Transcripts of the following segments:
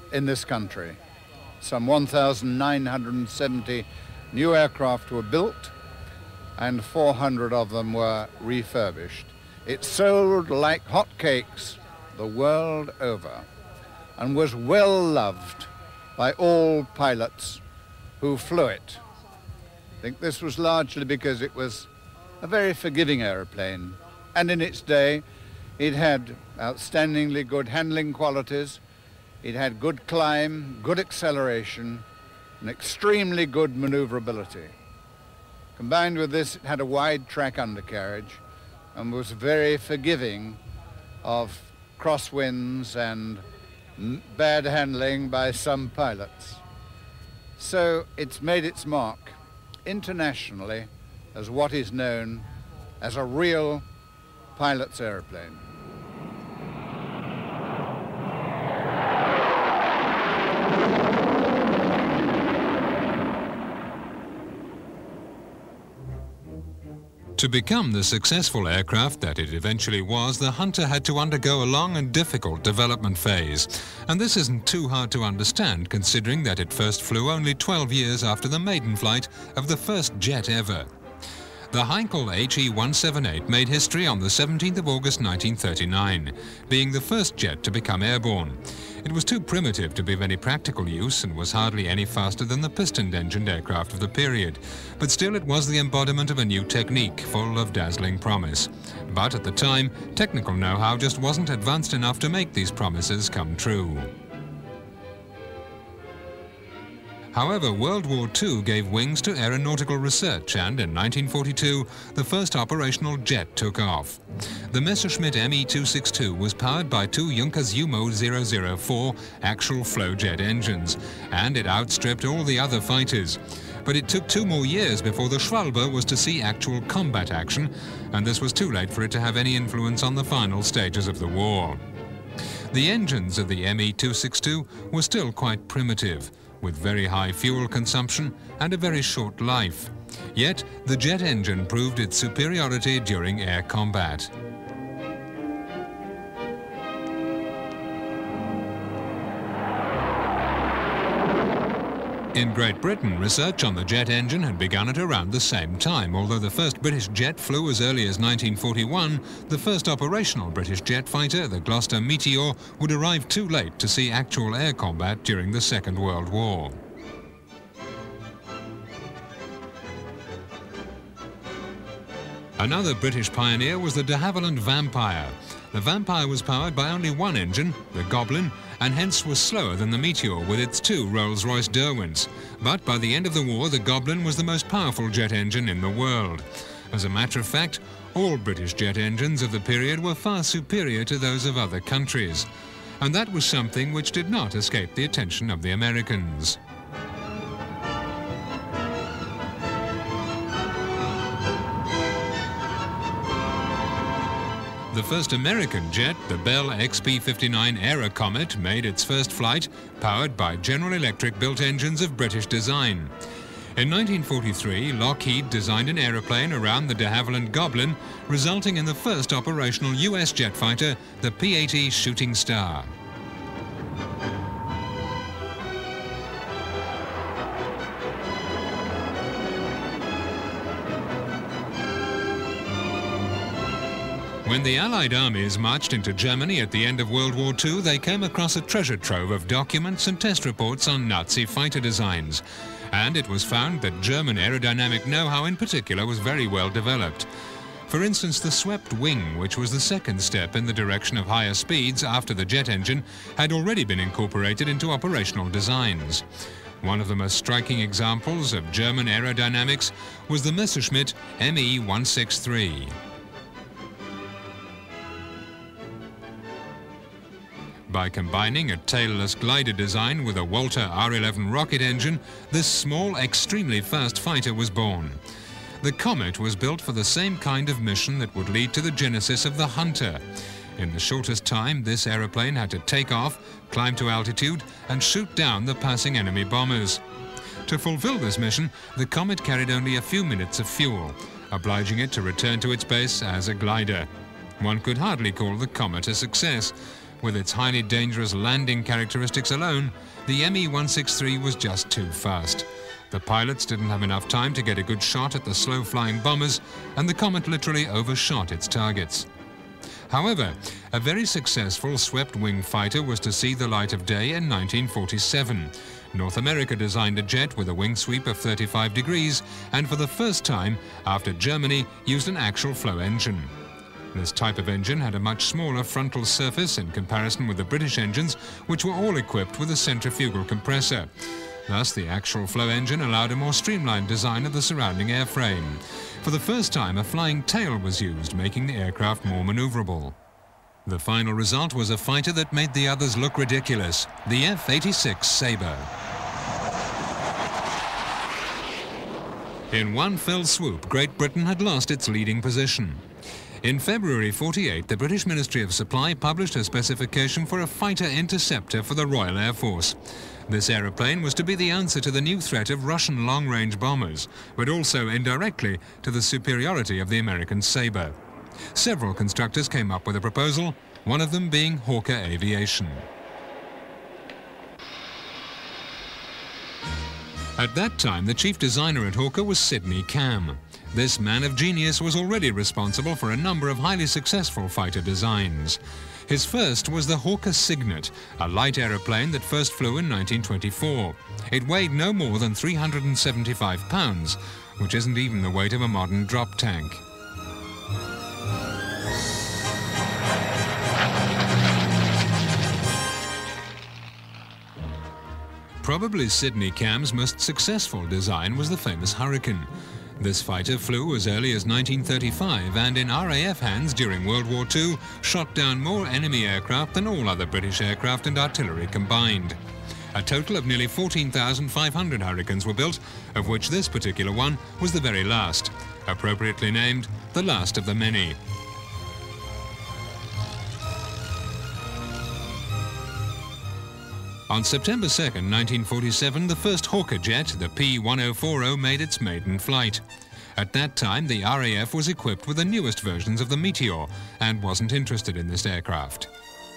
in this country. Some 1,970 new aircraft were built and 400 of them were refurbished. It sold like hotcakes the world over and was well loved by all pilots who flew it. I think this was largely because it was a very forgiving aeroplane, and in its day it had outstandingly good handling qualities, it had good climb, good acceleration, and extremely good maneuverability. Combined with this, it had a wide track undercarriage and was very forgiving of crosswinds and bad handling by some pilots. So it's made its mark internationally as what is known as a real pilot's airplane. To become the successful aircraft that it eventually was, the Hunter had to undergo a long and difficult development phase. And this isn't too hard to understand, considering that it first flew only 12 years after the maiden flight of the first jet ever. The Heinkel HE-178 made history on the 17th of August 1939, being the first jet to become airborne. It was too primitive to be of any practical use and was hardly any faster than the piston-engined aircraft of the period. But still, it was the embodiment of a new technique full of dazzling promise. But at the time, technical know-how just wasn't advanced enough to make these promises come true. However, World War II gave wings to aeronautical research, and in 1942, the first operational jet took off. The Messerschmitt Me-262 was powered by two Junkers Jumo 004 axial flow jet engines, and it outstripped all the other fighters. But it took 2 more years before the Schwalbe was to see actual combat action, and this was too late for it to have any influence on the final stages of the war. The engines of the Me-262 were still quite primitive, with very high fuel consumption and a very short life. Yet, the jet engine proved its superiority during air combat. In Great Britain, research on the jet engine had begun at around the same time. Although the first British jet flew as early as 1941, the first operational British jet fighter, the Gloucester Meteor, would arrive too late to see actual air combat during the Second World War. Another British pioneer was the de Havilland Vampire. The Vampire was powered by only one engine, the Goblin, and hence was slower than the Meteor with its 2 Rolls-Royce Derwents. But by the end of the war, the Goblin was the most powerful jet engine in the world. As a matter of fact, all British jet engines of the period were far superior to those of other countries. And that was something which did not escape the attention of the Americans. The first American jet, the Bell XP-59 Aerocomet, made its first flight, powered by General Electric built engines of British design. In 1943, Lockheed designed an aeroplane around the de Havilland Goblin, resulting in the first operational US jet fighter, the P-80 Shooting Star. When the Allied armies marched into Germany at the end of World War II, they came across a treasure trove of documents and test reports on Nazi fighter designs. And it was found that German aerodynamic know-how in particular was very well developed. For instance, the swept wing, which was the second step in the direction of higher speeds after the jet engine, had already been incorporated into operational designs. One of the most striking examples of German aerodynamics was the Messerschmitt Me-163. By combining a tailless glider design with a Walter R-11 rocket engine, this small, extremely fast fighter was born. The Comet was built for the same kind of mission that would lead to the genesis of the Hunter. In the shortest time, this aeroplane had to take off, climb to altitude, and shoot down the passing enemy bombers. To fulfill this mission, the Comet carried only a few minutes of fuel, obliging it to return to its base as a glider. One could hardly call the Comet a success. with its highly dangerous landing characteristics alone, the Me-163 was just too fast. The pilots didn't have enough time to get a good shot at the slow-flying bombers, and the Comet literally overshot its targets. However, a very successful swept-wing fighter was to see the light of day in 1947. North America designed a jet with a wing sweep of 35 degrees, and for the first time, after Germany, used an axial flow engine. This type of engine had a much smaller frontal surface in comparison with the British engines, which were all equipped with a centrifugal compressor. Thus, the axial flow engine allowed a more streamlined design of the surrounding airframe. For the first time, a flying tail was used, making the aircraft more maneuverable. The final result was a fighter that made the others look ridiculous, the F-86 Sabre. In one fell swoop, Great Britain had lost its leading position. In February 48, the British Ministry of Supply published a specification for a fighter interceptor for the Royal Air Force. This aeroplane was to be the answer to the new threat of Russian long-range bombers, but also indirectly to the superiority of the American Sabre. Several constructors came up with a proposal, one of them being Hawker Aviation. At that time, the chief designer at Hawker was Sidney Cam. This man of genius was already responsible for a number of highly successful fighter designs. His first was the Hawker Cygnet, a light aeroplane that first flew in 1924. It weighed no more than 375 pounds, which isn't even the weight of a modern drop tank. Probably Sidney Cam's most successful design was the famous Hurricane. This fighter flew as early as 1935 and in RAF hands during World War II shot down more enemy aircraft than all other British aircraft and artillery combined. A total of nearly 14,500 Hurricanes were built, of which this particular one was the very last, appropriately named the last of the many. On September 2, 1947, the first Hawker jet, the P-1040, made its maiden flight. At that time, the RAF was equipped with the newest versions of the Meteor and wasn't interested in this aircraft.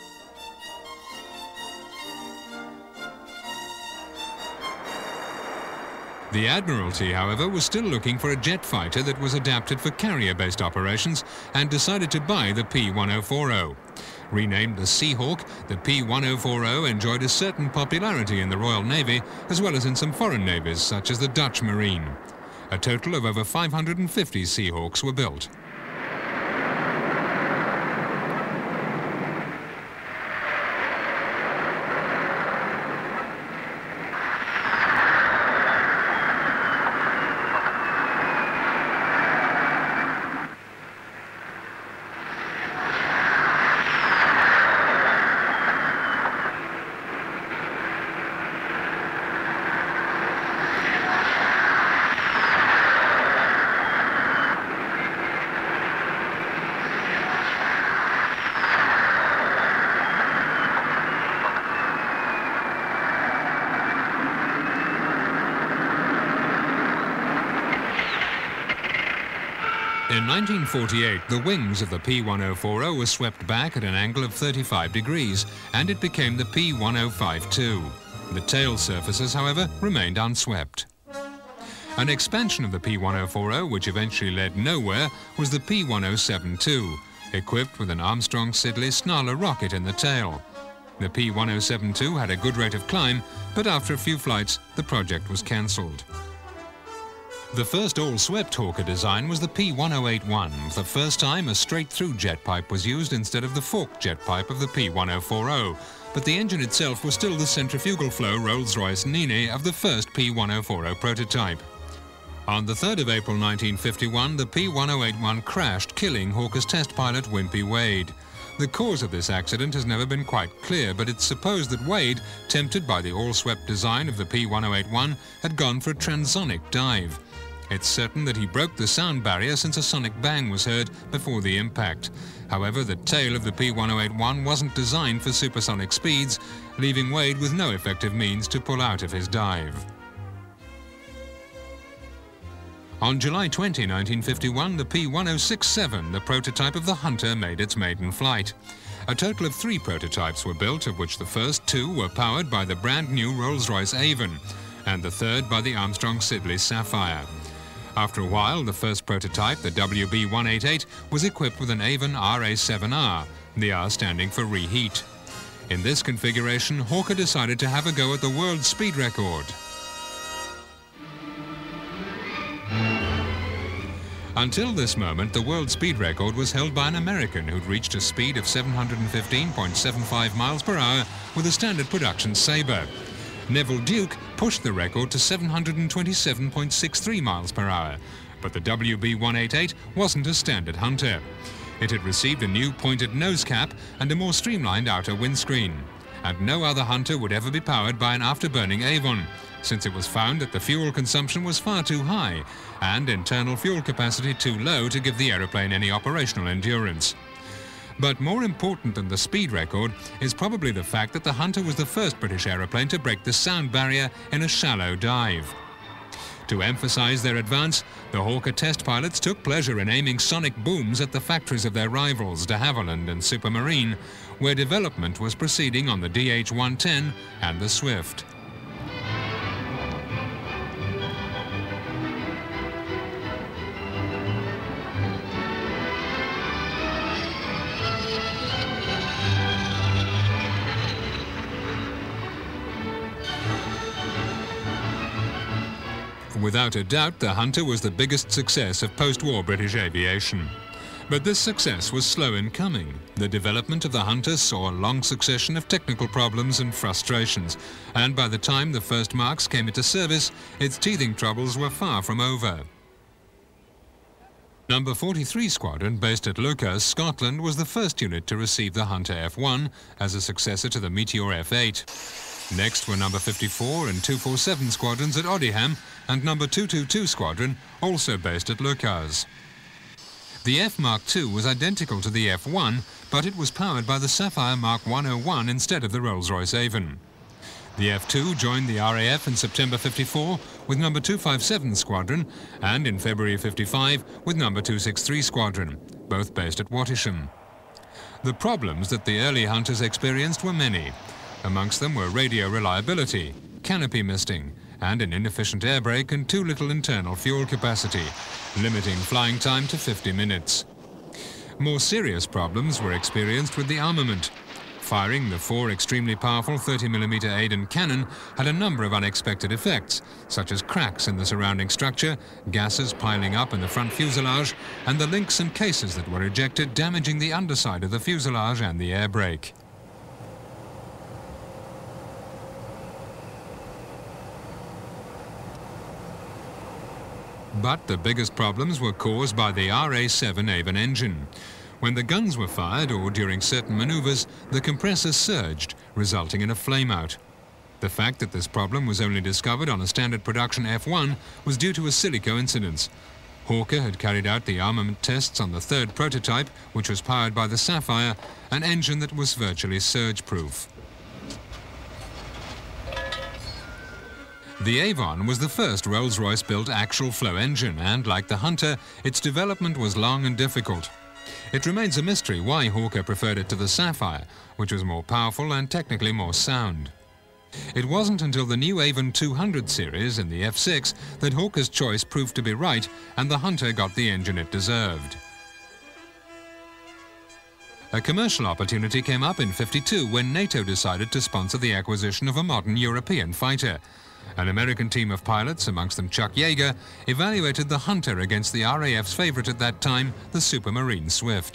The Admiralty, however, was still looking for a jet fighter that was adapted for carrier-based operations and decided to buy the P-1040. Renamed the Seahawk, the P-1040 enjoyed a certain popularity in the Royal Navy as well as in some foreign navies such as the Dutch Marine. A total of over 550 Seahawks were built. In 1948, the wings of the P-1040 were swept back at an angle of 35 degrees, and it became the P-1052. The tail surfaces, however, remained unswept. An expansion of the P-1040, which eventually led nowhere, was the P-1072, equipped with an Armstrong-Siddeley Snarler rocket in the tail. The P-1072 had a good rate of climb, but after a few flights, the project was cancelled. The first all-swept Hawker design was the P-1081. For the first time, a straight-through jet pipe was used instead of the forked jet pipe of the P-1040, but the engine itself was still the centrifugal flow Rolls-Royce Nene of the first P-1040 prototype. On the 3rd of April 1951, the P-1081 crashed, killing Hawker's test pilot Wimpy Wade. The cause of this accident has never been quite clear, but it's supposed that Wade, tempted by the all-swept design of the P-1081, had gone for a transonic dive. It's certain that he broke the sound barrier since a sonic bang was heard before the impact. However, the tail of the P-1081 wasn't designed for supersonic speeds, leaving Wade with no effective means to pull out of his dive. On July 20, 1951, the P-1067, the prototype of the Hunter, made its maiden flight. A total of 3 prototypes were built, of which the first 2 were powered by the brand new Rolls-Royce Avon, and the third by the Armstrong Siddeley Sapphire. After a while, the first prototype, the WB-188, was equipped with an Avon RA7R, the R standing for reheat. In this configuration, Hawker decided to have a go at the world speed record. Until this moment, the world speed record was held by an American who'd reached a speed of 715.75 miles per hour with a standard production Sabre. Neville Duke pushed the record to 727.63 miles per hour, but the WB-188 wasn't a standard Hunter. It had received a new pointed nose cap and a more streamlined outer windscreen. And no other Hunter would ever be powered by an afterburning Avon, since it was found that the fuel consumption was far too high and internal fuel capacity too low to give the aeroplane any operational endurance. But more important than the speed record is probably the fact that the Hunter was the first British aeroplane to break the sound barrier in a shallow dive. To emphasize their advance, the Hawker test pilots took pleasure in aiming sonic booms at the factories of their rivals, de Havilland and Supermarine, where development was proceeding on the DH-110 and the Swift. Without a doubt, the Hunter was the biggest success of post-war British aviation. But this success was slow in coming. The development of the Hunter saw a long succession of technical problems and frustrations, and by the time the first Marks came into service, its teething troubles were far from over. Number 43 Squadron, based at Leuchars, Scotland, was the first unit to receive the Hunter F1 as a successor to the Meteor F8. Next were number 54 and 247 squadrons at Odiham and number 222 Squadron, also based at Leuchars. The F Mark II was identical to the F1, but it was powered by the Sapphire Mark 101 instead of the Rolls-Royce Avon. The F2 joined the RAF in September 54 with number 257 Squadron and in February 55 with number 263 Squadron, both based at Wattisham. The problems that the early Hunters experienced were many. Amongst them were radio reliability, canopy misting, and an inefficient air brake and too little internal fuel capacity, limiting flying time to 50 minutes. More serious problems were experienced with the armament. Firing the 4 extremely powerful 30mm Aden cannon had a number of unexpected effects, such as cracks in the surrounding structure, gases piling up in the front fuselage, and the links and cases that were ejected damaging the underside of the fuselage and the air brake. But the biggest problems were caused by the RA7 Avon engine. When the guns were fired or during certain maneuvers, the compressor surged, resulting in a flameout. The fact that this problem was only discovered on a standard production F1 was due to a silly coincidence. Hawker had carried out the armament tests on the third prototype, which was powered by the Sapphire, an engine that was virtually surge-proof. The Avon was the first Rolls-Royce-built axial flow engine, and like the Hunter, its development was long and difficult. It remains a mystery why Hawker preferred it to the Sapphire, which was more powerful and technically more sound. It wasn't until the new Avon 200 series in the F6 that Hawker's choice proved to be right, and the Hunter got the engine it deserved. A commercial opportunity came up in '52 when NATO decided to sponsor the acquisition of a modern European fighter. An American team of pilots, amongst them Chuck Yeager, evaluated the Hunter against the RAF's favorite at that time, the Supermarine Swift.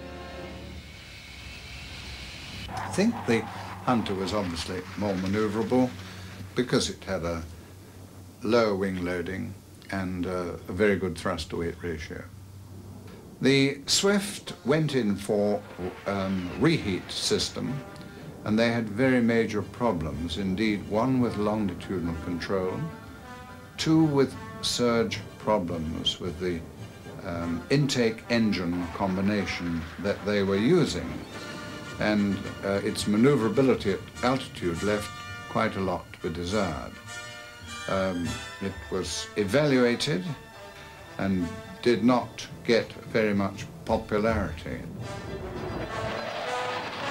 I think the Hunter was obviously more maneuverable because it had a lower wing loading and a very good thrust-to-weight ratio. The Swift went in for reheat system, and they had very major problems indeed, one with longitudinal control, 2 with surge problems with the intake engine combination that they were using, and its maneuverability at altitude left quite a lot to be desired. It was evaluated and did not get very much popularity.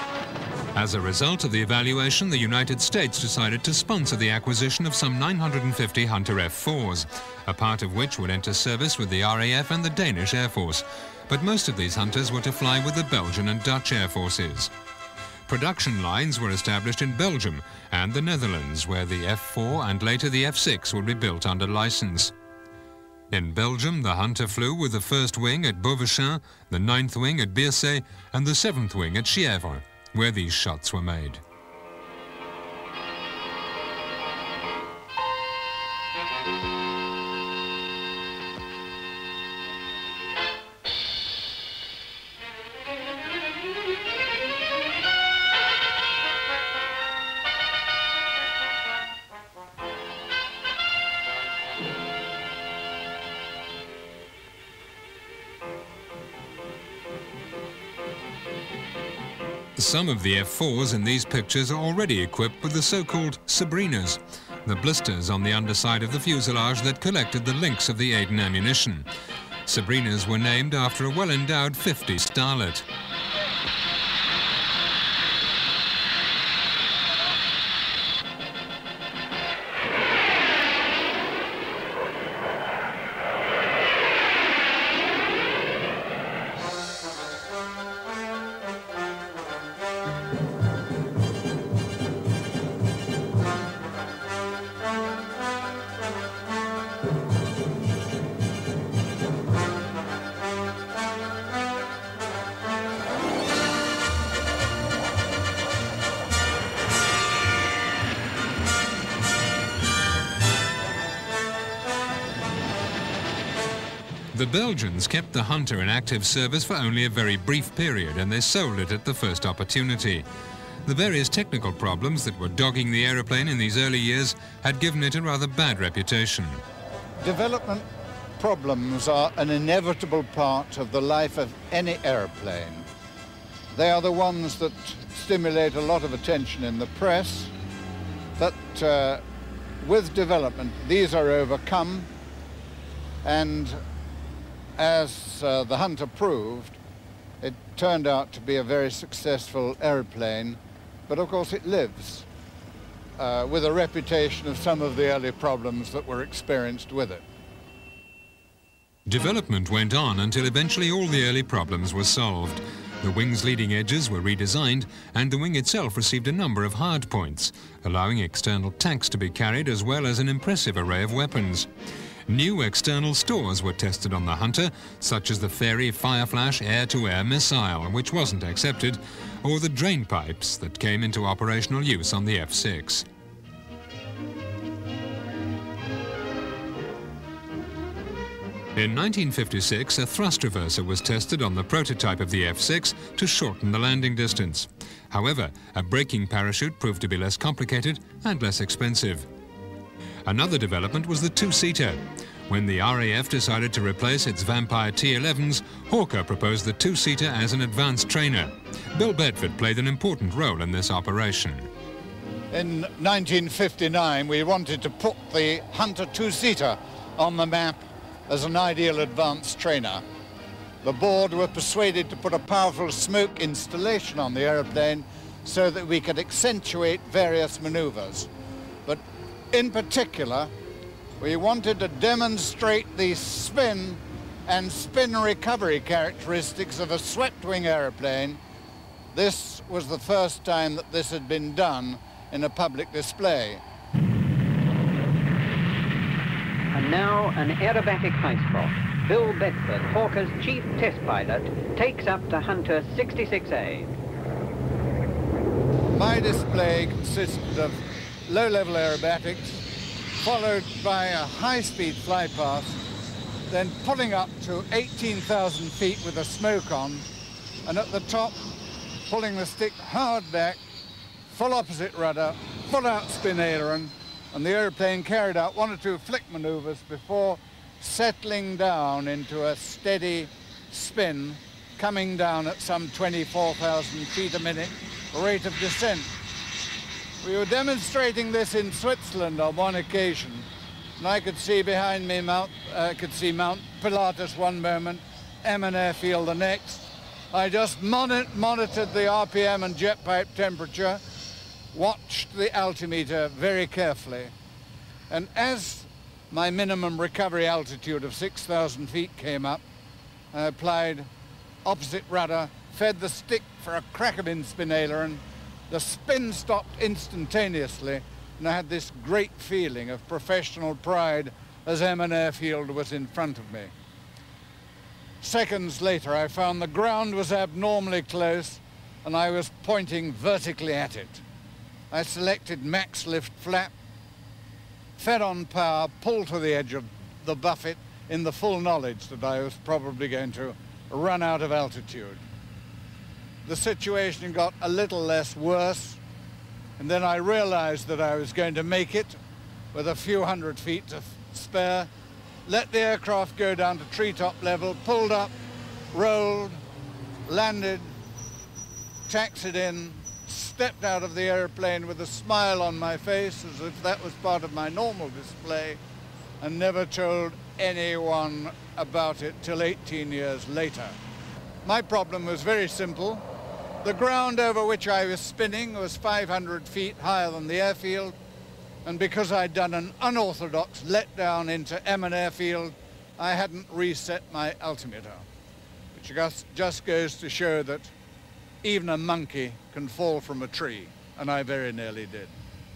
As a result of the evaluation, the United States decided to sponsor the acquisition of some 950 Hunter F4s, a part of which would enter service with the RAF and the Danish Air Force. But most of these Hunters were to fly with the Belgian and Dutch Air Forces. Production lines were established in Belgium and the Netherlands, where the F4 and later the F6 would be built under license. In Belgium, the Hunter flew with the 1st Wing at Beauvechain, the 9th Wing at Bierset, and the 7th Wing at Chièvres, where these shots were made. Some of the F4s in these pictures are already equipped with the so-called Sabrinas, the blisters on the underside of the fuselage that collected the links of the Aden ammunition. Sabrinas were named after a well-endowed 50s starlet. The Belgians kept the Hunter in active service for only a very brief period, and they sold it at the first opportunity. The various technical problems that were dogging the aeroplane in these early years had given it a rather bad reputation. Development problems are an inevitable part of the life of any aeroplane. They are the ones that stimulate a lot of attention in the press, but with development these are overcome, and as the Hunter proved, it turned out to be a very successful aeroplane, but of course it lives with a reputation of some of the early problems that were experienced with it. Development went on until eventually all the early problems were solved. The wing's leading edges were redesigned, and the wing itself received a number of hard points, allowing external tanks to be carried as well as an impressive array of weapons. New external stores were tested on the Hunter, such as the Fairey Fireflash air-to-air missile, which wasn't accepted, or the drain pipes that came into operational use on the F6. In 1956, a thrust reverser was tested on the prototype of the F6 to shorten the landing distance. However, a braking parachute proved to be less complicated and less expensive. Another development was the two-seater. When the RAF decided to replace its Vampire T-11s, Hawker proposed the two-seater as an advanced trainer. Bill Bedford played an important role in this operation. In 1959, we wanted to put the Hunter two-seater on the map as an ideal advanced trainer. The board were persuaded to put a powerful smoke installation on the aeroplane so that we could accentuate various maneuvers. But in particular, we wanted to demonstrate the spin and spin recovery characteristics of a swept-wing aeroplane. This was the first time that this had been done in a public display. And now an aerobatic maestro, Bill Bedford, Hawker's chief test pilot, takes up the Hunter 66A. My display consisted of low-level aerobatics, followed by a high-speed flypast, then pulling up to 18,000 feet with a smoke on, and at the top, pulling the stick hard back, full opposite rudder, full out spin aileron, and the aeroplane carried out one or two flick maneuvers before settling down into a steady spin, coming down at some 24,000 feet a minute rate of descent. We were demonstrating this in Switzerland on one occasion, and I could see behind me Mount Pilatus one moment, Emmen Airfield the next, I just monitored the RPM and jet pipe temperature, watched the altimeter very carefully, and as my minimum recovery altitude of 6,000 feet came up, I applied opposite rudder, fed the stick for a crack-a-bin spin aileron. The spin stopped instantaneously, and I had this great feeling of professional pride as Emin Airfield was in front of me. Seconds later, I found the ground was abnormally close, and I was pointing vertically at it. I selected max lift flap, fed on power, pulled to the edge of the buffet in the full knowledge that I was probably going to run out of altitude. The situation got a little less worse, and then I realized that I was going to make it with a few hundred feet to spare, let the aircraft go down to treetop level, pulled up, rolled, landed, taxied in, stepped out of the airplane with a smile on my face as if that was part of my normal display, and never told anyone about it till 18 years later. My problem was very simple. The ground over which I was spinning was 500 feet higher than the airfield, and because I'd done an unorthodox letdown into Emin Airfield, I hadn't reset my altimeter, which just goes to show that even a monkey can fall from a tree, and I very nearly did.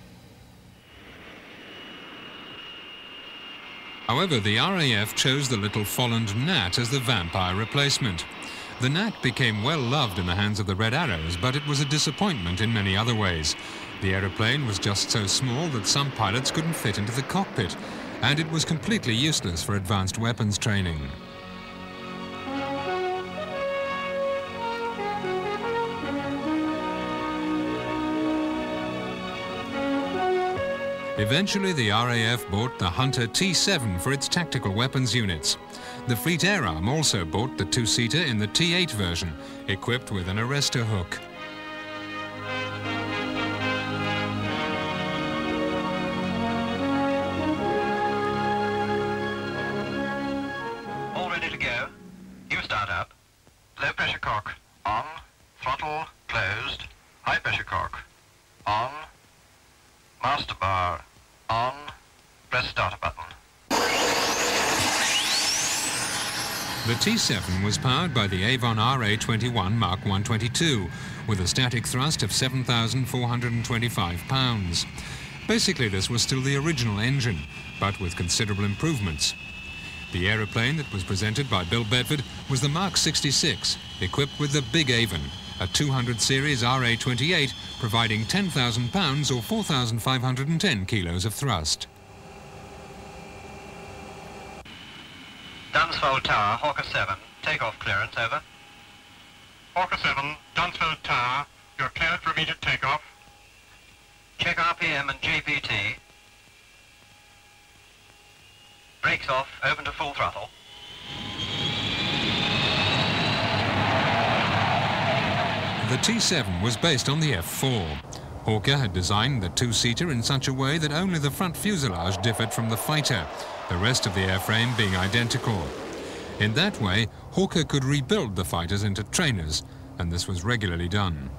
However, the RAF chose the little Folland Gnat as the Vampire replacement. The Gnat became well loved in the hands of the Red Arrows, but it was a disappointment in many other ways. The aeroplane was just so small that some pilots couldn't fit into the cockpit, and it was completely useless for advanced weapons training. Eventually, the RAF bought the Hunter T7 for its tactical weapons units. The Fleet Air Arm also bought the two-seater in the T8 version, equipped with an arrestor hook. All ready to go. New start up. Low pressure cork on. Throttle closed. High pressure cork on. Master bar on. Press starter button. The T7 was powered by the Avon RA-21 Mark 122 with a static thrust of 7,425 pounds. Basically, this was still the original engine, but with considerable improvements. The aeroplane that was presented by Bill Bedford was the Mark 66, equipped with the Big Avon, a 200 series RA-28, providing 10,000 pounds or 4,510 kilos of thrust. Dunsfold Tower, Hawker 7, takeoff clearance, over. Hawker 7, Dunsfold Tower, you're cleared for immediate takeoff. Check RPM and JPT. Brakes off, open to full throttle. The T7 was based on the F4. Hawker had designed the two-seater in such a way that only the front fuselage differed from the fighter, the rest of the airframe being identical. In that way, Hawker could rebuild the fighters into trainers, and this was regularly done.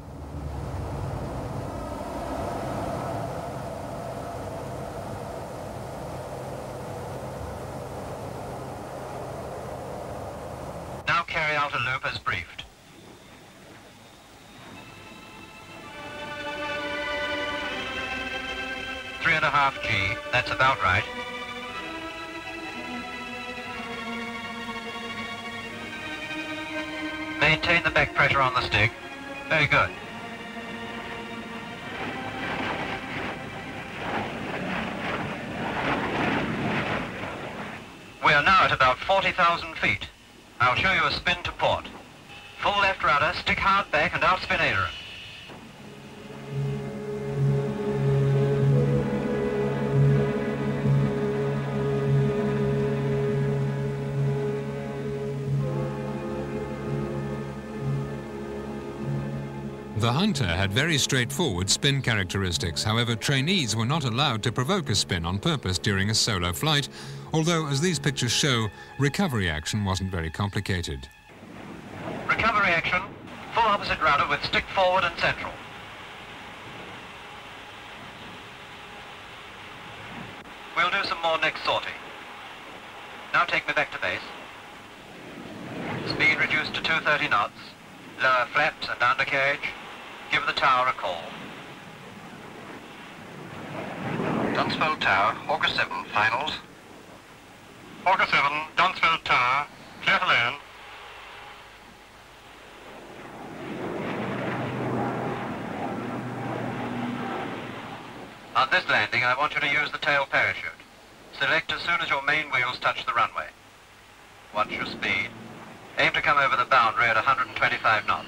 Now carry out a loop as briefed. Three and a half G, that's about right. Maintain the back pressure on the stick. Very good. We are now at about 40,000 feet. I'll show you a spin to port. Full left rudder, stick hard back and out spin aileron. The Hunter had very straightforward spin characteristics. However, trainees were not allowed to provoke a spin on purpose during a solo flight, although, as these pictures show, recovery action wasn't very complicated. Recovery action, full opposite rudder with stick forward and central. We'll do some more next sortie. Now take me back to base. Speed reduced to 230 knots. Lower flaps and undercarriage. Give the tower a call. Dunsfold Tower, Hawker 7, finals. Hawker 7, Dunsfold Tower, clear to land. On this landing, I want you to use the tail parachute. Select as soon as your main wheels touch the runway. Watch your speed. Aim to come over the boundary at 125 knots.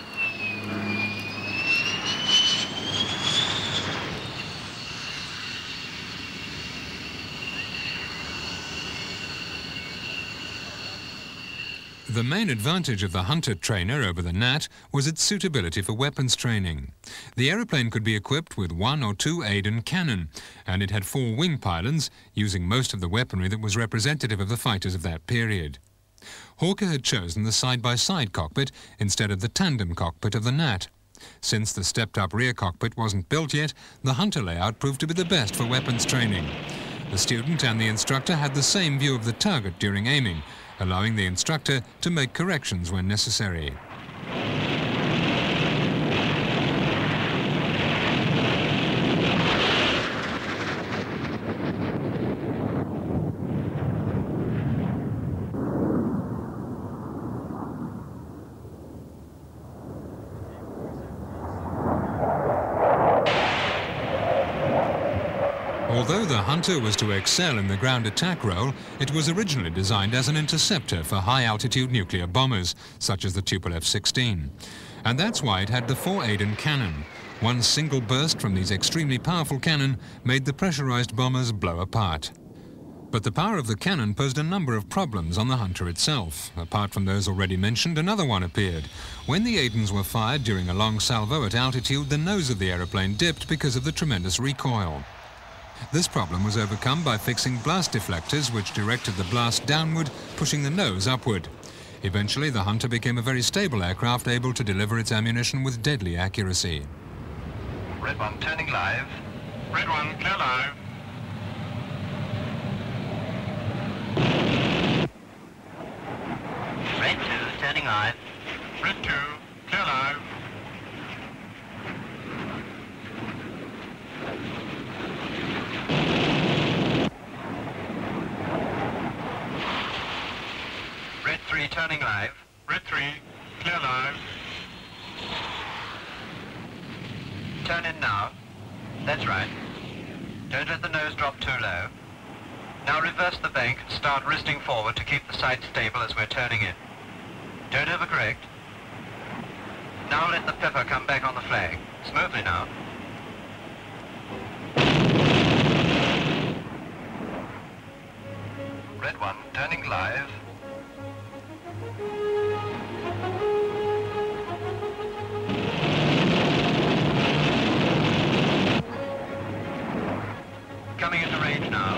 The main advantage of the Hunter trainer over the Gnat was its suitability for weapons training. The aeroplane could be equipped with 1 or 2 Aden cannon, and it had 4 wing pylons, using most of the weaponry that was representative of the fighters of that period. Hawker had chosen the side-by-side cockpit instead of the tandem cockpit of the Gnat. Since the stepped-up rear cockpit wasn't built yet, the Hunter layout proved to be the best for weapons training. The student and the instructor had the same view of the target during aiming, allowing the instructor to make corrections when necessary. Although the Hunter was to excel in the ground attack role, it was originally designed as an interceptor for high-altitude nuclear bombers, such as the Tupolev F-16. And that's why it had the 4 Aden cannon. One single burst from these extremely powerful cannon made the pressurized bombers blow apart. But the power of the cannon posed a number of problems on the Hunter itself. Apart from those already mentioned, another one appeared. When the Adens were fired during a long salvo at altitude, the nose of the aeroplane dipped because of the tremendous recoil. This problem was overcome by fixing blast deflectors which directed the blast downward, pushing the nose upward. Eventually, the Hunter became a very stable aircraft, able to deliver its ammunition with deadly accuracy. Red 1 turning live. Red 1, clear live. Red 2 turning live. Red 2, clear live. Red 3 turning live. Red 3, clear live. Turn in now. That's right. Don't let the nose drop too low. Now reverse the bank and start wristing forward to keep the sight stable as we're turning in. Don't overcorrect. Now let the pepper come back on the flag. Smoothly now. Red 1 turning live. Coming into range now.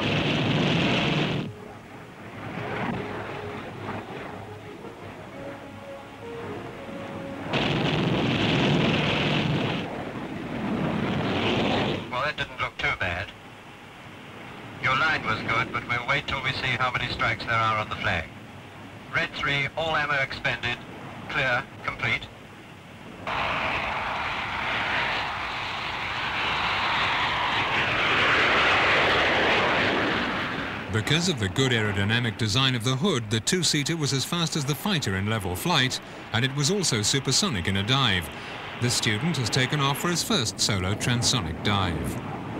Well, that didn't look too bad. Your line was good, but we'll wait till we see how many strikes there are on the flag. Red 3, all ammo expended. Clear, complete. Because of the good aerodynamic design of the hood, the two-seater was as fast as the fighter in level flight, and it was also supersonic in a dive. The student has taken off for his first solo transonic dive.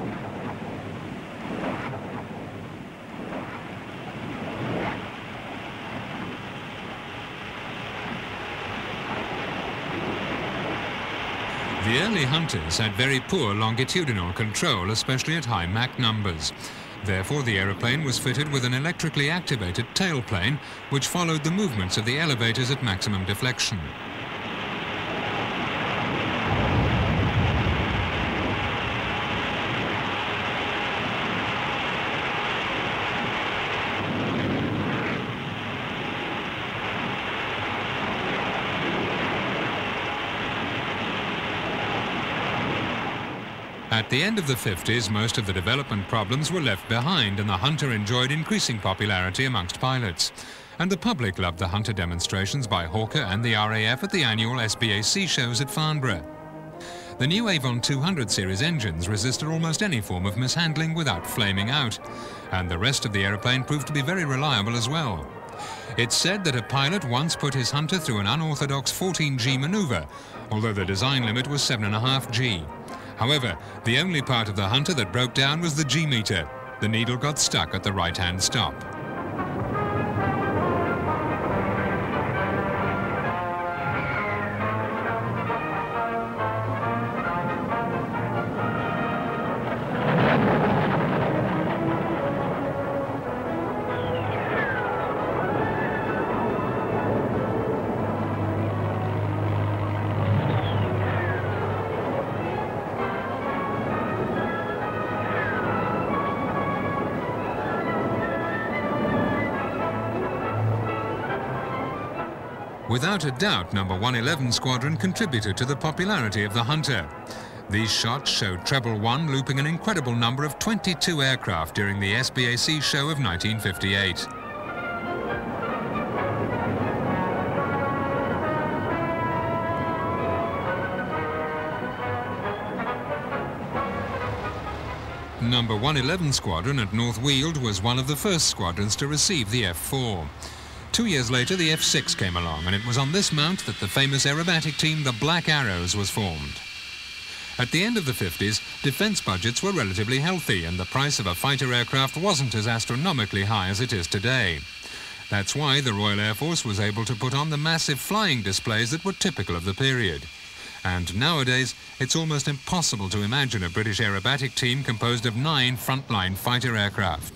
The early Hunters had very poor longitudinal control, especially at high Mach numbers. Therefore, the aeroplane was fitted with an electrically activated tailplane, which followed the movements of the elevators at maximum deflection. At the end of the 50s, most of the development problems were left behind and the Hunter enjoyed increasing popularity amongst pilots. And the public loved the Hunter demonstrations by Hawker and the RAF at the annual SBAC shows at Farnborough. The new Avon 200 series engines resisted almost any form of mishandling without flaming out, and the rest of the aeroplane proved to be very reliable as well. It's said that a pilot once put his Hunter through an unorthodox 14G manoeuvre, although the design limit was 7.5G. However, the only part of the Hunter that broke down was the G-meter. The needle got stuck at the right-hand stop. Without a doubt, No. 111 Squadron contributed to the popularity of the Hunter. These shots showed Treble One looping an incredible number of 22 aircraft during the SBAC show of 1958. No. 111 Squadron at North Weald was one of the first squadrons to receive the F4. 2 years later, the F6 came along, and it was on this mount that the famous aerobatic team, the Black Arrows, was formed. At the end of the 50s, defence budgets were relatively healthy, and the price of a fighter aircraft wasn't as astronomically high as it is today. That's why the Royal Air Force was able to put on the massive flying displays that were typical of the period. And nowadays, it's almost impossible to imagine a British aerobatic team composed of 9 frontline fighter aircraft.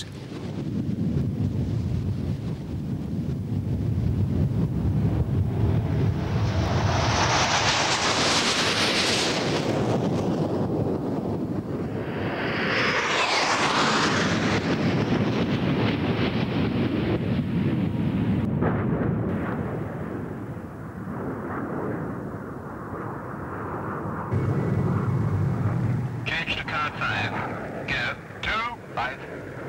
Change to card 5. Go. 2, 5.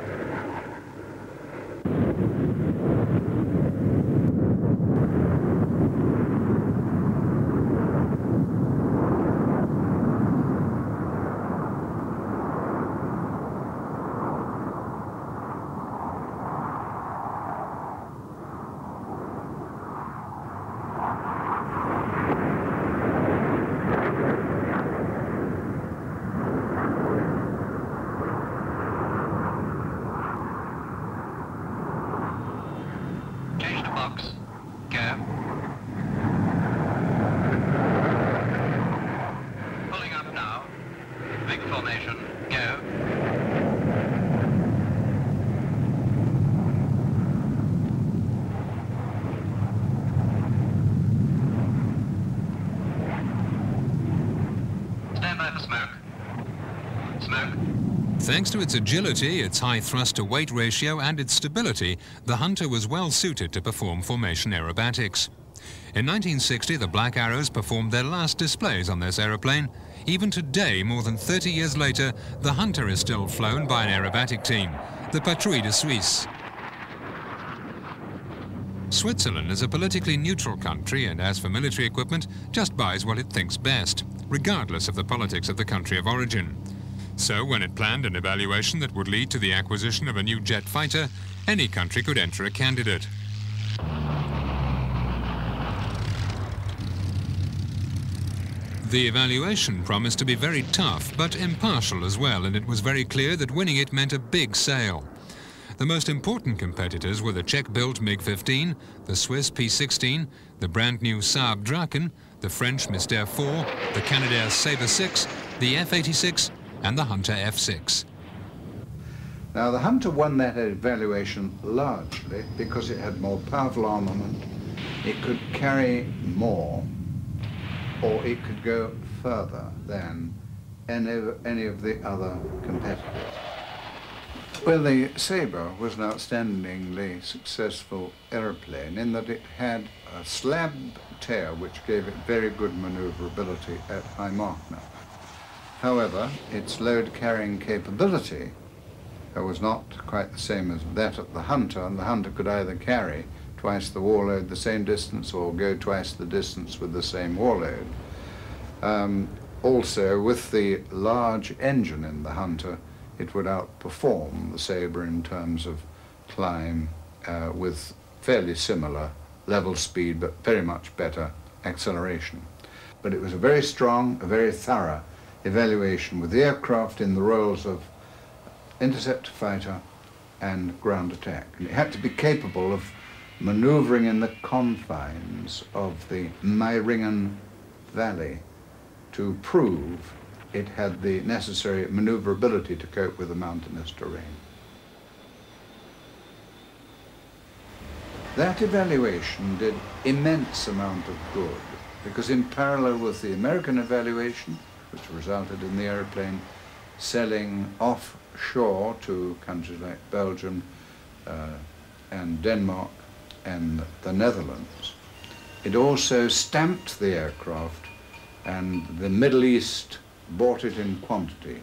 Change to box. Go. Pulling up now. Big formation. Go. Stand by for smoke. Smoke. Thanks to its agility, its high thrust-to-weight ratio and its stability, the Hunter was well suited to perform formation aerobatics. In 1960, the Black Arrows performed their last displays on this aeroplane. Even today, more than 30 years later, the Hunter is still flown by an aerobatic team, the Patrouille de Suisse. Switzerland is a politically neutral country and, as for military equipment, just buys what it thinks best, regardless of the politics of the country of origin. So when it planned an evaluation that would lead to the acquisition of a new jet fighter, any country could enter a candidate. The evaluation promised to be very tough, but impartial as well, and it was very clear that winning it meant a big sale. The most important competitors were the Czech-built MiG-15, the Swiss P-16, the brand-new Saab Draken, the French Mystère 4, the Canadair Sabre 6, the F-86, and the Hunter F6. Now, the Hunter won that evaluation largely because it had more powerful armament, it could carry more, or it could go further than any of the other competitors. Well, the Sabre was an outstandingly successful aeroplane in that it had a slab tail which gave it very good maneuverability at high Mach. However, its load-carrying capability was not quite the same as that of the Hunter, and the Hunter could either carry twice the warload the same distance or go twice the distance with the same warload. Also, with the large engine in the Hunter, it would outperform the Sabre in terms of climb with fairly similar level speed, but very much better acceleration. But it was a very strong, a very thorough evaluation with the aircraft in the roles of interceptor fighter and ground attack. And it had to be capable of maneuvering in the confines of the Meiringen Valley to prove it had the necessary maneuverability to cope with the mountainous terrain. That evaluation did immense amount of good, because in parallel with the American evaluation, which resulted in the aeroplane selling offshore to countries like Belgium and Denmark and the Netherlands, it also stamped the aircraft, and the Middle East bought it in quantity.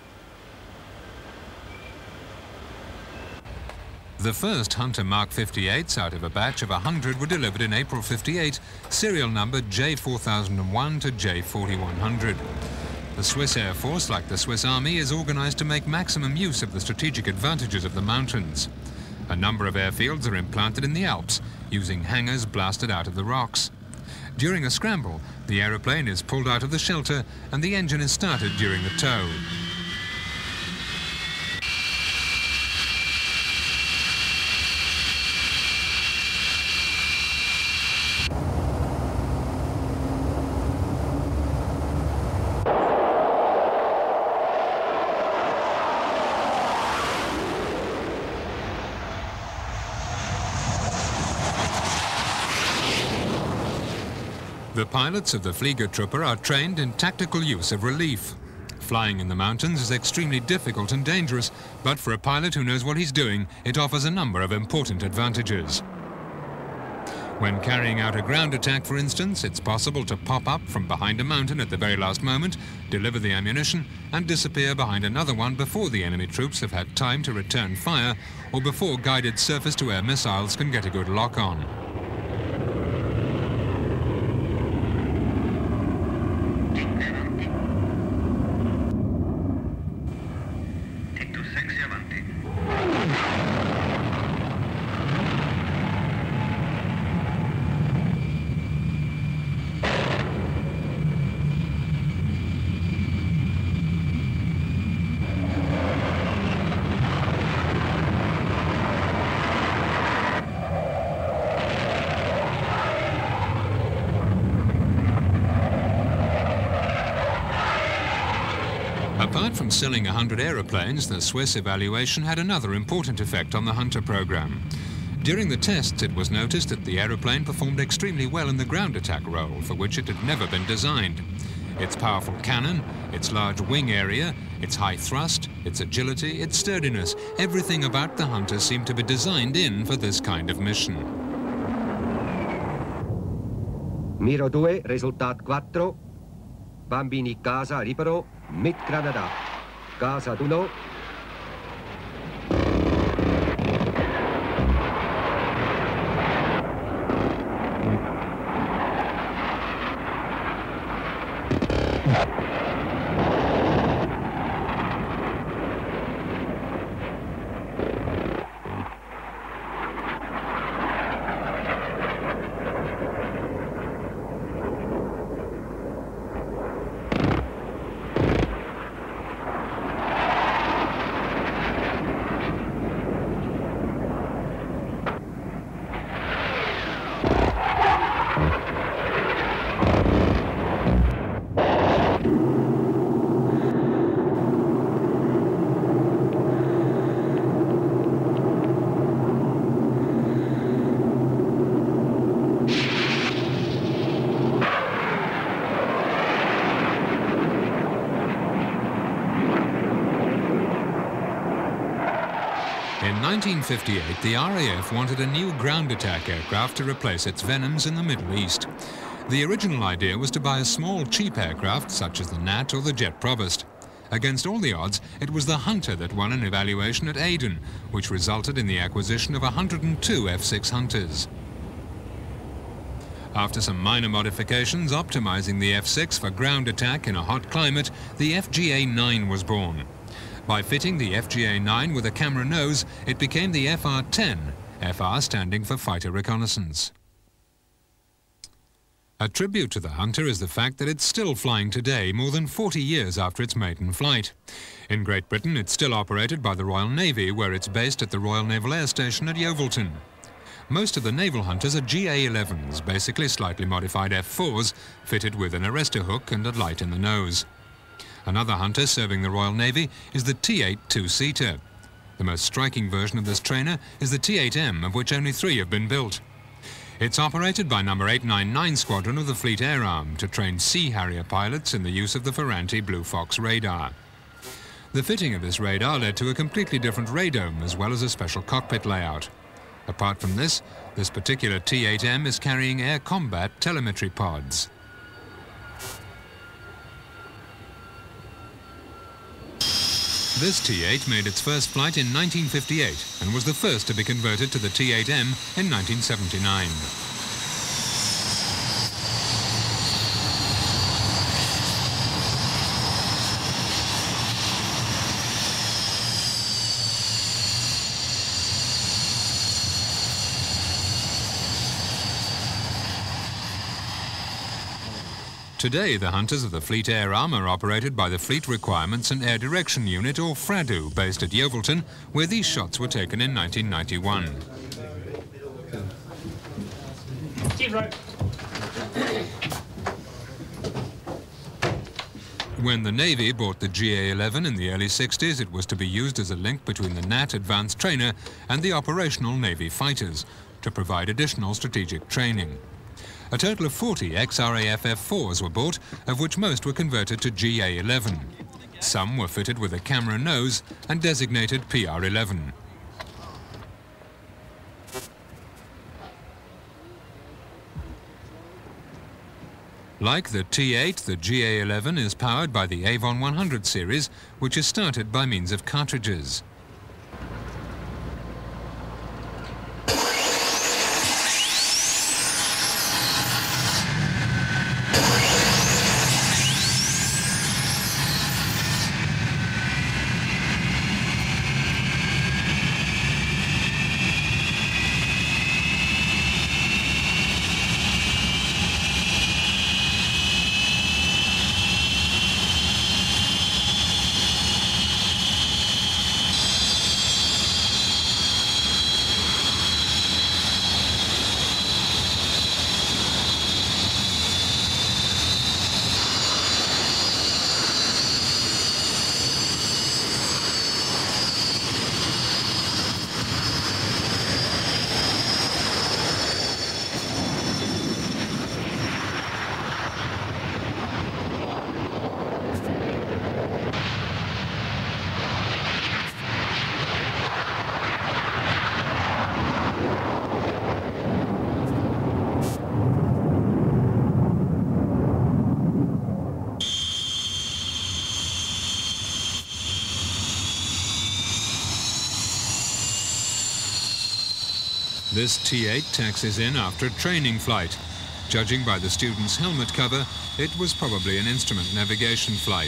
The first Hunter Mark 58s out of a batch of 100 were delivered in April 58, serial number J4001 to J4100. The Swiss Air Force, like the Swiss Army, is organized to make maximum use of the strategic advantages of the mountains. A number of airfields are implanted in the Alps, using hangars blasted out of the rocks. During a scramble, the aeroplane is pulled out of the shelter and the engine is started during the tow. The pilots of the Fliegertruppe are trained in tactical use of relief. Flying in the mountains is extremely difficult and dangerous, but for a pilot who knows what he's doing, it offers a number of important advantages. When carrying out a ground attack, for instance, it's possible to pop up from behind a mountain at the very last moment, deliver the ammunition, and disappear behind another one before the enemy troops have had time to return fire, or before guided surface-to-air missiles can get a good lock on. Apart from selling 100 aeroplanes, the Swiss evaluation had another important effect on the Hunter program. During the tests, it was noticed that the aeroplane performed extremely well in the ground attack role, for which it had never been designed. Its powerful cannon, its large wing area, its high thrust, its agility, its sturdiness, everything about the Hunter seemed to be designed in for this kind of mission. Miro 2, risultat 4. Bambini casa riparo, mit Granada. Casa 1. In 1958, the RAF wanted a new ground attack aircraft to replace its Venoms in the Middle East. The original idea was to buy a small, cheap aircraft, such as the Gnat or the Jet Provost. Against all the odds, it was the Hunter that won an evaluation at Aden, which resulted in the acquisition of 102 F-6 Hunters. After some minor modifications optimizing the F-6 for ground attack in a hot climate, the FGA-9 was born. By fitting the FGA-9 with a camera nose, it became the FR-10, FR standing for Fighter Reconnaissance. A tribute to the Hunter is the fact that it's still flying today, more than 40 years after its maiden flight. In Great Britain, it's still operated by the Royal Navy, where it's based at the Royal Naval Air Station at Yeovilton. Most of the naval Hunters are GA-11s, basically slightly modified F-4s, fitted with an arrestor hook and a light in the nose. Another Hunter serving the Royal Navy is the T-8 two-seater. The most striking version of this trainer is the T-8M, of which only 3 have been built. It's operated by No. 899 Squadron of the Fleet Air Arm to train Sea Harrier pilots in the use of the Ferranti Blue Fox radar. The fitting of this radar led to a completely different radome as well as a special cockpit layout. Apart from this particular T-8M is carrying air combat telemetry pods. This T-8 made its first flight in 1958 and was the first to be converted to the T-8M in 1979. Today, the Hunters of the Fleet Air Arm are operated by the Fleet Requirements and Air Direction Unit, or FRADU, based at Yeovilton, where these shots were taken in 1991. When the Navy bought the GA-11 in the early 60s, it was to be used as a link between the Gnat Advanced Trainer and the operational Navy fighters, to provide additional strategic training. A total of 40 XRAF F-4s were bought, of which most were converted to GA-11. Some were fitted with a camera nose and designated PR-11. Like the T-8, the GA-11 is powered by the Avon 100 series, which is started by means of cartridges. This T-8 taxis in after a training flight. Judging by the student's helmet cover, it was probably an instrument navigation flight.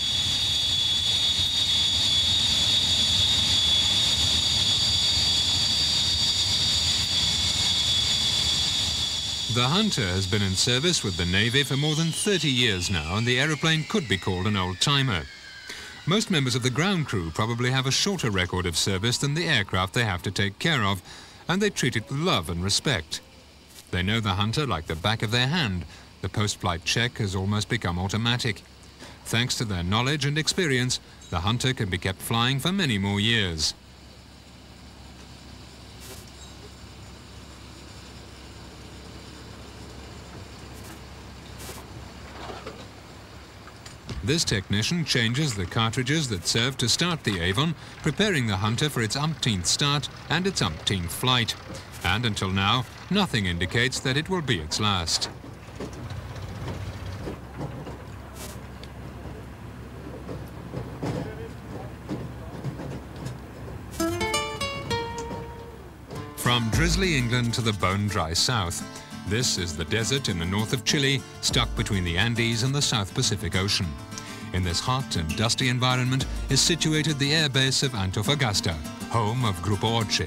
The Hunter has been in service with the Navy for more than 30 years now, and the aeroplane could be called an old-timer. Most members of the ground crew probably have a shorter record of service than the aircraft they have to take care of, and they treat it with love and respect. They know the Hunter like the back of their hand. The post-flight check has almost become automatic. Thanks to their knowledge and experience, the Hunter can be kept flying for many more years. This technician changes the cartridges that serve to start the Avon, preparing the Hunter for its umpteenth start and its umpteenth flight. And until now, nothing indicates that it will be its last. From drizzly England to the bone-dry south, this is the desert in the north of Chile, stuck between the Andes and the South Pacific Ocean. In this hot and dusty environment is situated the airbase of Antofagasta, home of Grupo Orce.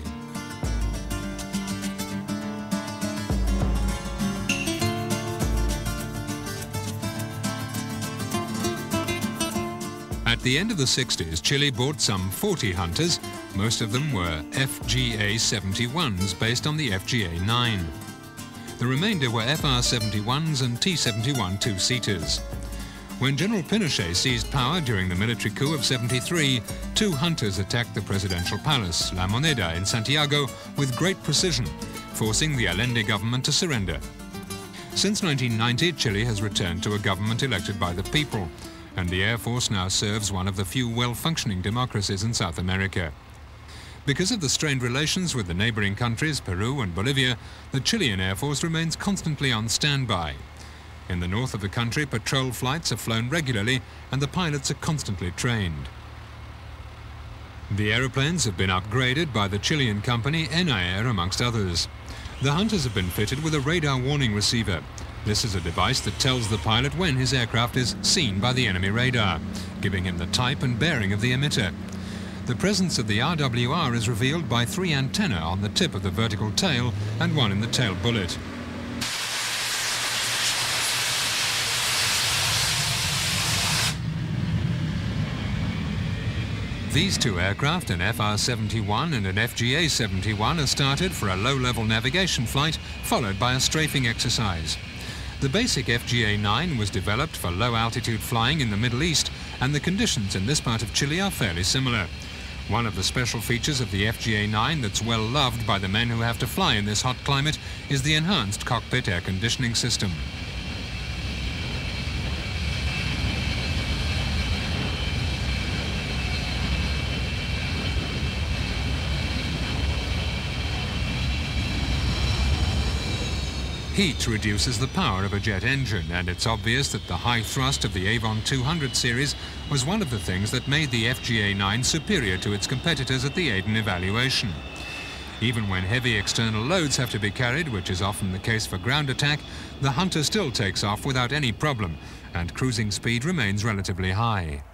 At the end of the 60s, Chile bought some 40 Hunters. Most of them were FGA-71s based on the FGA-9. The remainder were FR-71s and T-71 two-seaters. When General Pinochet seized power during the military coup of '73, 2 Hunters attacked the presidential palace, La Moneda, in Santiago with great precision, forcing the Allende government to surrender. Since 1990, Chile has returned to a government elected by the people, and the Air Force now serves one of the few well-functioning democracies in South America. Because of the strained relations with the neighboring countries, Peru and Bolivia, the Chilean Air Force remains constantly on standby. In the north of the country, patrol flights are flown regularly and the pilots are constantly trained. The aeroplanes have been upgraded by the Chilean company ENAIR, amongst others. The Hunters have been fitted with a radar warning receiver. This is a device that tells the pilot when his aircraft is seen by the enemy radar, giving him the type and bearing of the emitter. The presence of the RWR is revealed by 3 antennae on the tip of the vertical tail and 1 in the tail bullet. These 2 aircraft, an FR-71 and an FGA-71, are started for a low-level navigation flight, followed by a strafing exercise. The basic FGA-9 was developed for low-altitude flying in the Middle East, and the conditions in this part of Chile are fairly similar. One of the special features of the FGA-9 that's well loved by the men who have to fly in this hot climate is the enhanced cockpit air conditioning system. Heat reduces the power of a jet engine, and it's obvious that the high thrust of the Avon 200 series was one of the things that made the FGA-9 superior to its competitors at the Aden evaluation. Even when heavy external loads have to be carried, which is often the case for ground attack, the Hunter still takes off without any problem, and cruising speed remains relatively high.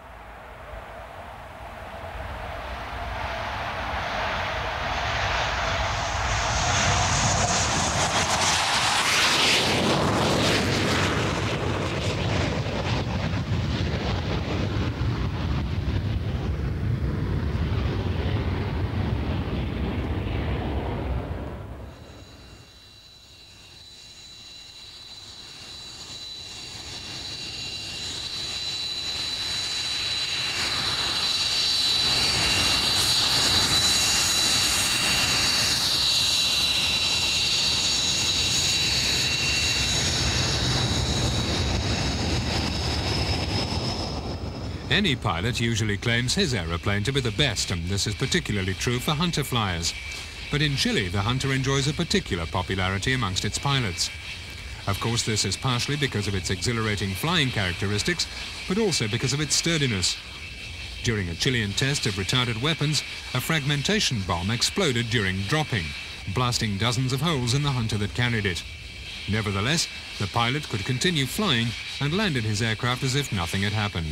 Any pilot usually claims his aeroplane to be the best, and this is particularly true for Hunter flyers. But in Chile, the Hunter enjoys a particular popularity amongst its pilots. Of course, this is partially because of its exhilarating flying characteristics, but also because of its sturdiness. During a Chilean test of retarded weapons, a fragmentation bomb exploded during dropping, blasting dozens of holes in the Hunter that carried it. Nevertheless, the pilot could continue flying and landed his aircraft as if nothing had happened.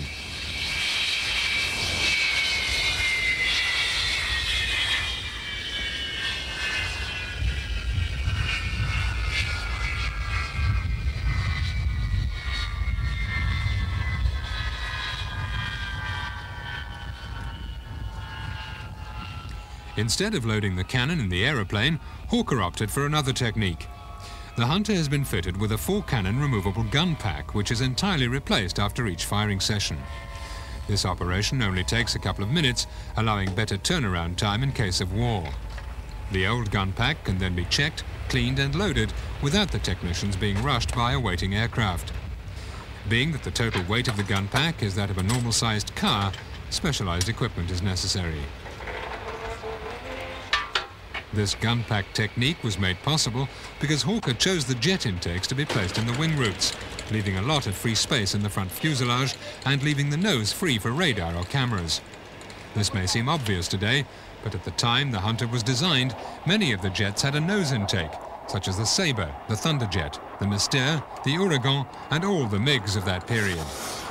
Instead of loading the cannon in the aeroplane, Hawker opted for another technique. The Hunter has been fitted with a 4-cannon removable gun pack, which is entirely replaced after each firing session. This operation only takes a couple of minutes, allowing better turnaround time in case of war. The old gun pack can then be checked, cleaned and loaded without the technicians being rushed by a waiting aircraft. Being that the total weight of the gun pack is that of a normal-sized car, specialized equipment is necessary. This gun pack technique was made possible because Hawker chose the jet intakes to be placed in the wing roots, leaving a lot of free space in the front fuselage and leaving the nose free for radar or cameras. This may seem obvious today, But at the time the Hunter was designed, many of the jets had a nose intake, such as the Sabre, the Thunderjet, the Mystère, the Ouragan, and all the MiGs of that period.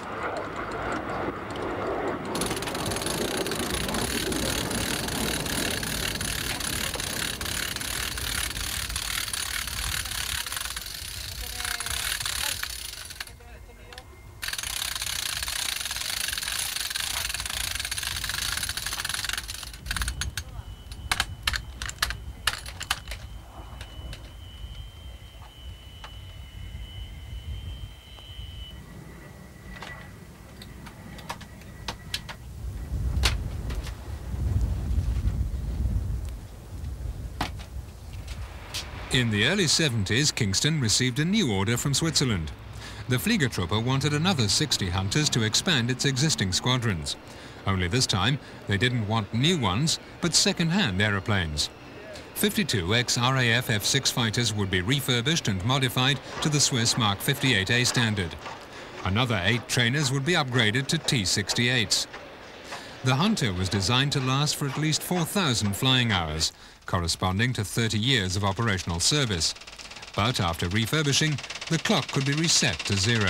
In the early 70s, Kingston received a new order from Switzerland. The Fliegertruppe wanted another 60 Hunters to expand its existing squadrons. Only this time, they didn't want new ones, but second-hand aeroplanes. 52 ex-RAF F-6 fighters would be refurbished and modified to the Swiss Mark 58A standard. Another 8 trainers would be upgraded to T-68s. The Hunter was designed to last for at least 4,000 flying hours, corresponding to 30 years of operational service. But after refurbishing, the clock could be reset to 0.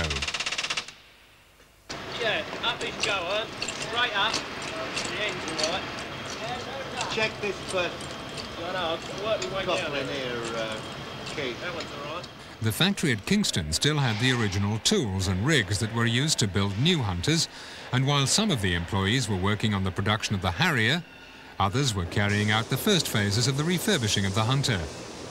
Yeah, up is going, straight up, the end's all right. Check this first. I know, I'll work my way down in there. here, Keith. That one's all right. The factory at Kingston still had the original tools and rigs that were used to build new Hunters, and while some of the employees were working on the production of the Harrier, others were carrying out the first phases of the refurbishing of the Hunter.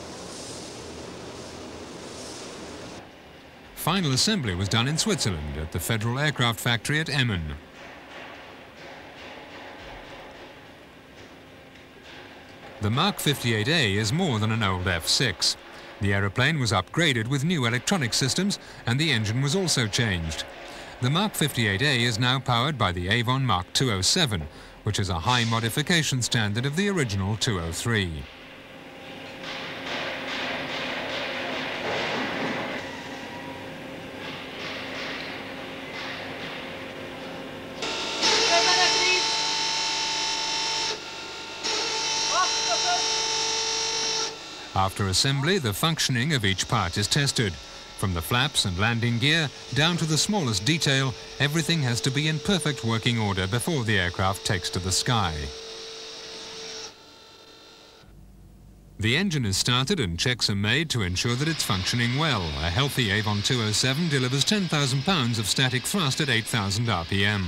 Final assembly was done in Switzerland at the Federal Aircraft Factory at Emmen. The Mark 58A is more than an old F-6. The aeroplane was upgraded with new electronic systems and the engine was also changed. The Mark 58A is now powered by the Avon Mark 207, which is a high modification standard of the original 203. After assembly, the functioning of each part is tested. From the flaps and landing gear down to the smallest detail, everything has to be in perfect working order before the aircraft takes to the sky. The engine is started and checks are made to ensure that it's functioning well. A healthy Avon 207 delivers 10,000 pounds of static thrust at 8,000 RPM.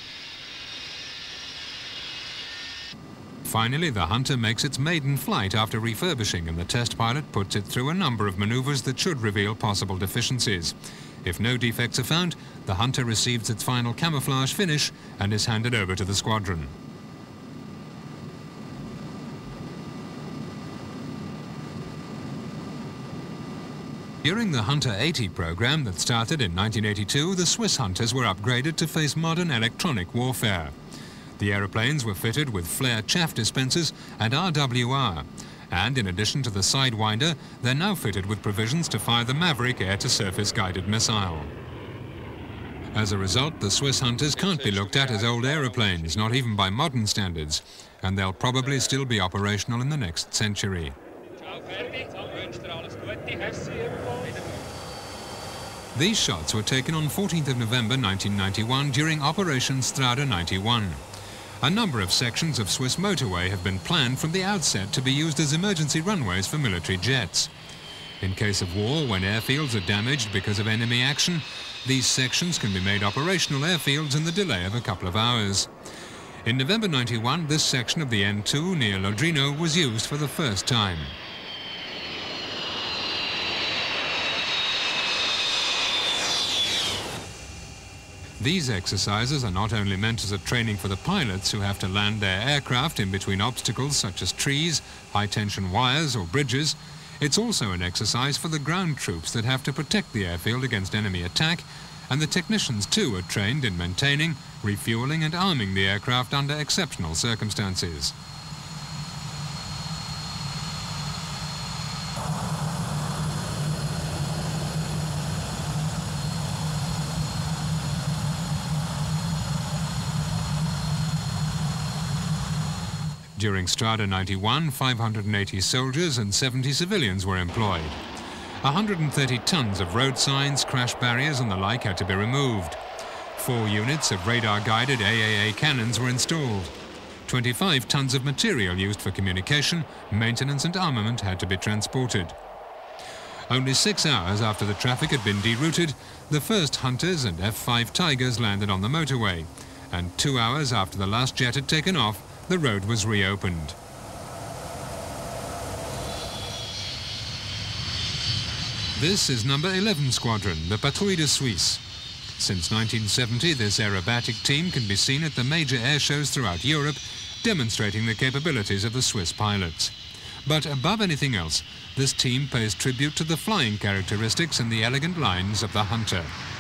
Finally, the Hunter makes its maiden flight after refurbishing, and the test pilot puts it through a number of maneuvers that should reveal possible deficiencies. If no defects are found, the Hunter receives its final camouflage finish and is handed over to the squadron. During the Hunter 80 program that started in 1982, the Swiss Hunters were upgraded to face modern electronic warfare. The aeroplanes were fitted with flare chaff dispensers and RWR, and in addition to the Sidewinder, they're now fitted with provisions to fire the Maverick air-to-surface guided missile. As a result, the Swiss Hunters can't be looked at as old aeroplanes, not even by modern standards, and they'll probably still be operational in the next century. These shots were taken on 14th of November 1991 during Operation Strada 91. A number of sections of Swiss motorway have been planned from the outset to be used as emergency runways for military jets. In case of war, when airfields are damaged because of enemy action, these sections can be made operational airfields in the delay of a couple of hours. In November 91, this section of the N2 near Lodrino was used for the first time. These exercises are not only meant as a training for the pilots who have to land their aircraft in between obstacles such as trees, high-tension wires or bridges, it's also an exercise for the ground troops that have to protect the airfield against enemy attack, and the technicians too are trained in maintaining, refueling and arming the aircraft under exceptional circumstances. During Strada 91, 580 soldiers and 70 civilians were employed. 130 tons of road signs, crash barriers and the like had to be removed. 4 units of radar-guided AAA cannons were installed. 25 tons of material used for communication, maintenance and armament had to be transported. Only 6 hours after the traffic had been derouted, the first Hunters and F-5 Tigers landed on the motorway, and 2 hours after the last jet had taken off, the road was reopened. This is number 11 Squadron, the Patrouille de Suisse. Since 1970, this aerobatic team can be seen at the major air shows throughout Europe, demonstrating the capabilities of the Swiss pilots. But above anything else, this team pays tribute to the flying characteristics and the elegant lines of the Hunter.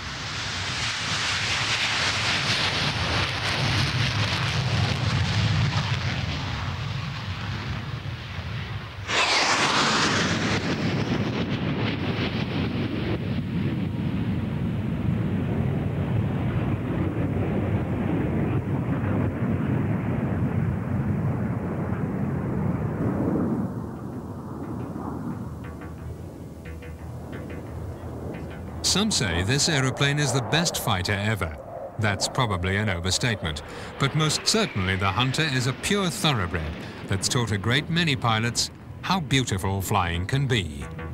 Some say this aeroplane is the best fighter ever. That's probably an overstatement, but most certainly the Hunter is a pure thoroughbred that's taught a great many pilots how beautiful flying can be.